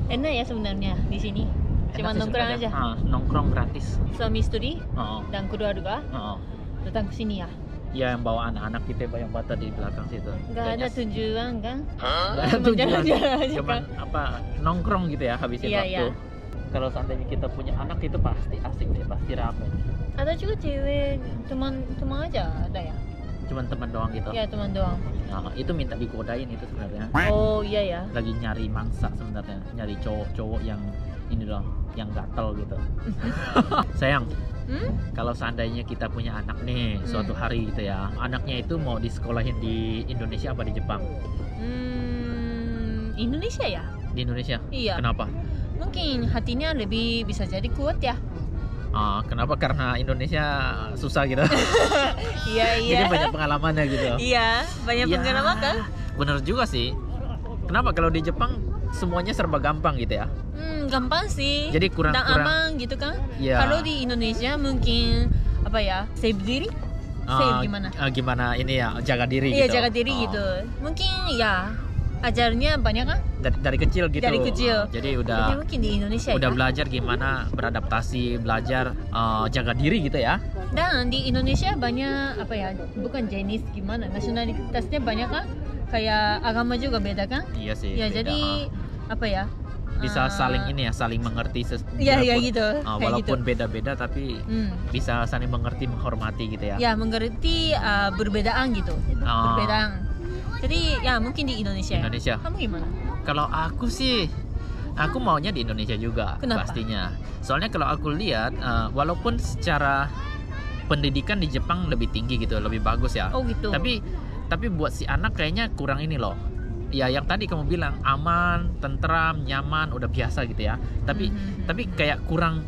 Enak ya sebenarnya di sini. Cuma Enak sih nongkrong sebenarnya. aja. Nongkrong gratis. Suami istri Oh, dan keluarga oh. datang ke sini ya. Ya yang bawa anak-anak kita yang pada di belakang situ. Nggak ada tujuan kan? Nggak ada Cuma tujuan. jalan-jalan aja Cuman kan? apa nongkrong gitu ya habisin Iya, waktu. iya. Kalau seandainya kita punya anak itu pasti asik deh, pasti rame. Ada juga cewek teman aja ada ya? Cuman teman doang gitu. Ya teman doang. Nah, itu minta digodain itu sebenarnya. Oh iya ya. Lagi nyari mangsa sebenarnya, nyari cowok-cowok yang ini loh, yang gatel gitu. Sayang, kalau seandainya kita punya anak nih suatu hari gitu ya, anaknya itu mau disekolahin di Indonesia apa di Jepang? Indonesia ya? Di Indonesia. Iya. Kenapa? Mungkin hatinya lebih bisa jadi kuat ya. Kenapa? Karena Indonesia susah gitu. Iya Jadi banyak pengalamannya gitu. Iya, banyak Ya, pengalaman kan? Bener juga sih. Kenapa kalau di Jepang semuanya serba gampang gitu ya? Gampang sih. Jadi kurang- dan aman gitu kan? Iya. Kalau di Indonesia mungkin apa ya? Save diri? Save gimana? Gimana ini ya, jaga diri Iya, gitu. jaga diri gitu. Mungkin ya ajarnya banyak kan? Dari kecil gitu. Dari kecil. Jadi Jadi udah mungkin di Indonesia ya. belajar gimana beradaptasi, belajar jaga diri gitu ya. Dan di Indonesia banyak apa ya? Bukan jenis gimana? Nasionalitasnya banyak kan? Kayak agama juga beda kan? Iya sih. Ya beda. jadi apa ya? Bisa Ah, saling ini ya, saling mengerti. Iya walaupun- gitu. Kayak walaupun gitu. beda-beda tapi bisa saling mengerti, menghormati gitu ya. Ya mengerti perbedaan gitu. Perbedaan. Jadi ya mungkin di Indonesia. Indonesia. Ya. Kamu gimana? Kalau aku sih, aku maunya di Indonesia juga. Kenapa? Pastinya. Soalnya kalau aku lihat, walaupun secara pendidikan di Jepang lebih tinggi gitu, lebih bagus ya. Oh gitu. Tapi buat si anak kayaknya kurang ini loh. Ya yang tadi kamu bilang aman, tentram, nyaman, udah biasa gitu ya. Tapi kayak kurang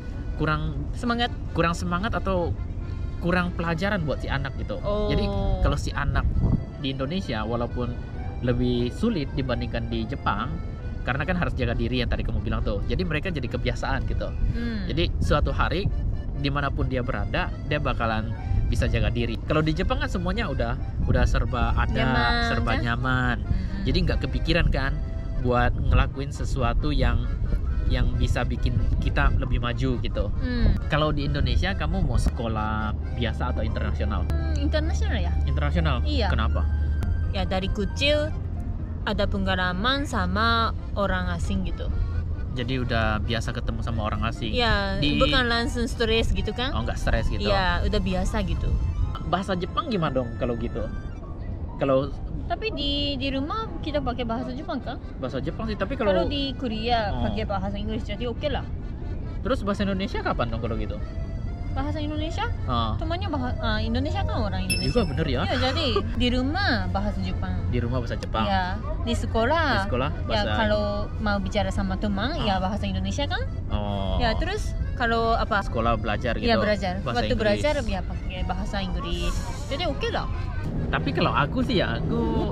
semangat. atau kurang pelajaran buat si anak gitu. Oh. Jadi kalau si anak di Indonesia walaupun lebih sulit dibandingkan di Jepang karena kan harus jaga diri yang tadi kamu bilang tuh. Jadi mereka jadi kebiasaan gitu. Jadi suatu hari dimanapun dia berada dia bakalan bisa jaga diri. Kalau di Jepang kan semuanya udah serba ada, Nyaman, serba kan? nyaman. Jadi nggak kepikiran kan buat ngelakuin sesuatu yang bisa bikin kita lebih maju gitu. Kalau di Indonesia kamu mau sekolah biasa atau internasional? Internasional ya? Internasional? Iya. Kenapa? Ya dari kecil ada pengalaman sama orang asing gitu. Jadi udah biasa ketemu sama orang asing. Ya bukan langsung stres gitu kan? Oh, nggak stres gitu. Ya udah biasa gitu. Bahasa Jepang gimana dong kalau gitu? Kalau Tapi di rumah kita pakai bahasa Jepang kan? bahasa Jepang sih, tapi Kalau kalau di Korea Oh. pakai bahasa Inggris jadi oke lah. terus bahasa Indonesia kapan dong kalau gitu? Bahasa Indonesia? Temannya Indonesia kan orang Indonesia. Juga bener ya. Iya, jadi di rumah bahasa Jepang. Di rumah bahasa Jepang. Ya, di sekolah. Di sekolah Ya bahasa kalau mau bicara sama teman ya bahasa Indonesia kan? Oh. Ya terus kalau apa? Sekolah belajar gitu. Ya belajar. Bahasa Waktu Inggris. belajar ya pakai bahasa Inggris. Jadi oke lah. Tapi kalau aku sih ya, aku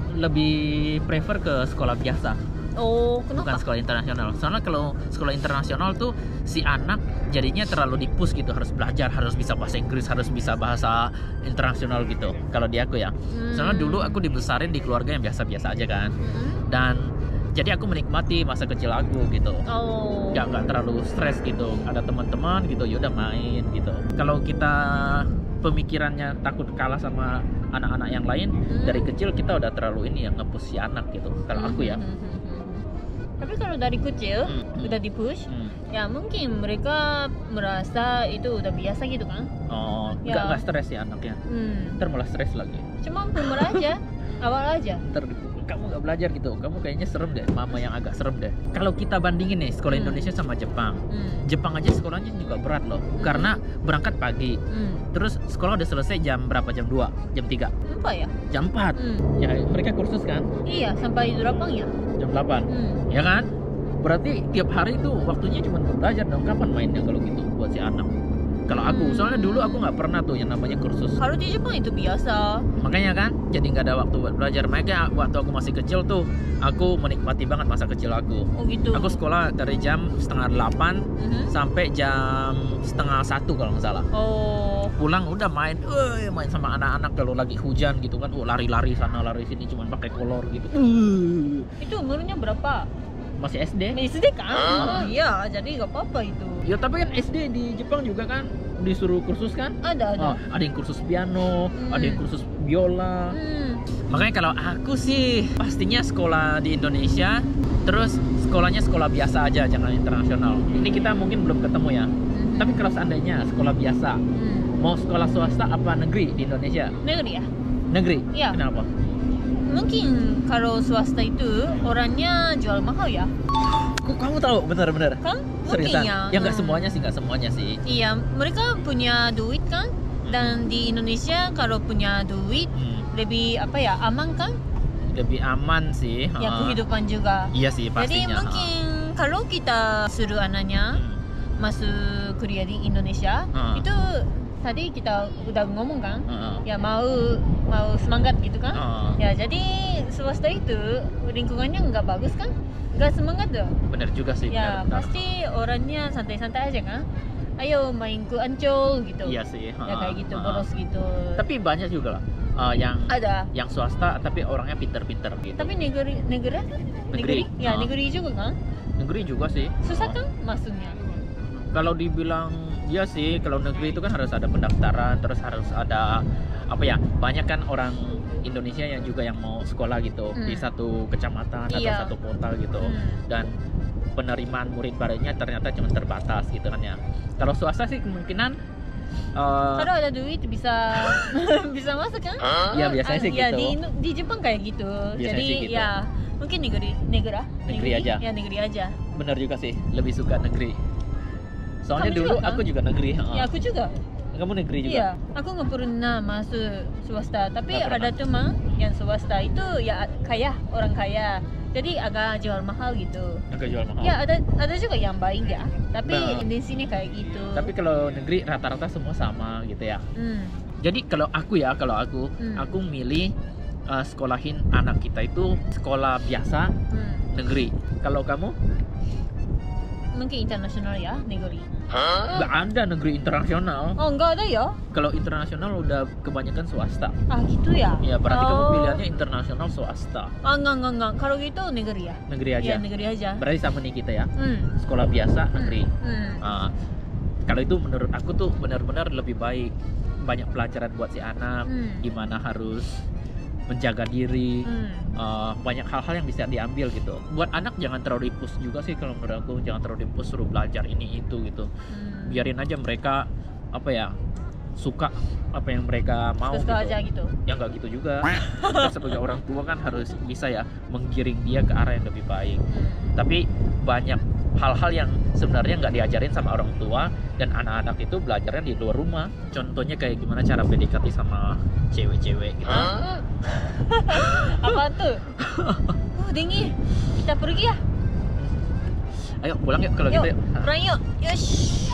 lebih prefer ke sekolah biasa. Oh, Bukan kenapa? sekolah internasional. Soalnya kalau sekolah internasional tuh si anak jadinya terlalu dipus gitu, harus belajar, harus bisa bahasa Inggris, harus bisa bahasa internasional gitu. Kalau di aku ya. Soalnya dulu aku dibesarin di keluarga yang biasa-biasa aja kan. Dan jadi aku menikmati masa kecil aku gitu. Oh. Nggak terlalu stres gitu. Ada teman-teman gitu, yaudah main gitu. Kalau kita pemikirannya takut kalah sama anak-anak yang lain, dari kecil kita udah terlalu ini yang nge-push si anak gitu. Kalau aku ya. Tapi kalau dari kecil udah di-push, ya mungkin mereka merasa itu udah biasa gitu kan? Oh, Ya. nggak stres ya anaknya. Ntar malah stres lagi. Cuma umur aja, awal aja. Ntar kamu nggak belajar gitu, kamu kayaknya serem deh, mama yang agak serem deh. Kalau kita bandingin nih sekolah Indonesia sama Jepang, Jepang aja sekolahnya juga berat loh, karena berangkat pagi, terus sekolah udah selesai jam berapa? Jam 2, jam 3, Apa ya? jam 4. Ya mereka kursus kan Iya, sampai 8 ya. jam 8, ya kan? Berarti tiap hari itu waktunya cuma buat belajar dong. Kapan mainnya kalau gitu buat si anak? Kalau aku, soalnya dulu aku nggak pernah tuh yang namanya kursus. Kalau di Jepang itu biasa. Makanya kan, jadi nggak ada waktu buat belajar. Makanya waktu aku masih kecil tuh, aku menikmati banget masa kecil aku. Oh gitu. Aku sekolah dari jam setengah 8 sampai jam setengah 1 kalau nggak salah. Oh. Pulang udah main sama anak-anak kalau lagi hujan gitu kan, lari-lari sana lari sini cuman pakai kolor gitu. Itu umurnya berapa? masih SD. SD kan? Iya, jadi nggak apa-apa itu. Ya tapi kan SD di Jepang juga kan disuruh kursus kan? Ada. Ada yang kursus piano, ada yang kursus biola. Makanya kalau aku sih pastinya sekolah di Indonesia, terus sekolahnya sekolah biasa aja, jangan internasional. Ini kita mungkin belum ketemu ya. Tapi kalau seandainya sekolah biasa, mau sekolah swasta apa negeri di Indonesia? Negeri ya? Negeri? Iya. Kenapa? Mungkin kalau swasta itu orangnya jual mahal ya? Kok kamu tahu? Bener-bener? Kan? Seriusan? Mungkin ya. Ya nggak semuanya sih, nggak semuanya sih. Iya, mereka punya duit kan? Dan di Indonesia kalau punya duit lebih apa ya, aman kan? Lebih aman sih. Ya kehidupan juga. Iya sih pastinya. Jadi mungkin kalau kita suruh anaknya masuk kuliah di Indonesia, itu tadi kita udah ngomong kan, ya mau semangat gitu kan, ya jadi swasta itu lingkungannya nggak bagus kan, nggak semangat dong. Bener juga sih. Ya bener. orangnya orangnya santai-santai aja kan, ayo main ke Ancol gitu. Iya sih. Ya kayak gitu, boros gitu. Tapi banyak juga lah yang ada yang swasta tapi orangnya pinter-pinter gitu. tapi negeri ya negeri juga kan, Negeri juga sih. susah kan maksudnya. Kalau dibilang ya sih, kalau negeri itu kan harus ada pendaftaran, terus harus ada apa ya, banyak kan orang Indonesia yang juga yang mau sekolah gitu di satu kecamatan atau satu kota gitu, dan penerimaan murid barunya ternyata cuma terbatas gitu kan ya. Kalau swasta sih kemungkinan kalau ada duit bisa bisa masuk kan? Ya biasanya sih ya, gitu. di Jepang kayak gitu. Biasanya Jadi sih gitu. ya mungkin negeri aja. Ya negeri aja. Bener juga sih, lebih suka negeri. Soalnya Kamu dulu juga, kan? aku juga negeri. Ya aku juga. Kamu negeri juga? Iya, aku nggak pernah masuk swasta. Tapi Nggak ada teman yang swasta itu ya kaya, orang kaya. Jadi agak jual mahal gitu. Agak jual mahal. Ya ada juga yang baik ya. Tapi Nah. di sini kayak gitu. Tapi kalau negeri rata-rata semua sama gitu ya. Jadi kalau aku aku milih sekolahin anak kita itu sekolah biasa negeri. Kalau kamu? Mungkin internasional ya, negeri. Nggak ada negeri internasional. Oh, enggak ada ya? Kalau internasional udah kebanyakan swasta. Ah, gitu ya? Ya berarti kamu pilihannya internasional swasta. Ah, enggak. Kalau gitu negeri ya? Negeri aja. Iya, negeri aja. Berarti sama nih kita ya. Sekolah biasa negeri. Kalau itu menurut aku tuh benar-benar lebih baik. Banyak pelajaran buat si anak, gimana harus menjaga diri, banyak hal-hal yang bisa diambil gitu. Buat anak jangan terlalu push juga sih kalau menurut aku, jangan terlalu push suruh belajar ini itu gitu. Biarin aja mereka apa ya, suka apa yang mereka mau Suka gitu. aja gitu. Ya nggak gitu juga. Kita sebagai orang tua kan harus bisa ya menggiring dia ke arah yang lebih baik. Tapi banyak hal-hal yang sebenarnya nggak diajarin sama orang tua, dan anak-anak itu belajarnya di luar rumah. Contohnya kayak gimana cara PDKT sama cewek-cewek gitu. Apa tuh? Dingin. Kita pergi ya? Ayo pulang yuk kalau Yuk, gitu yuk. pulang yuk. Yosh.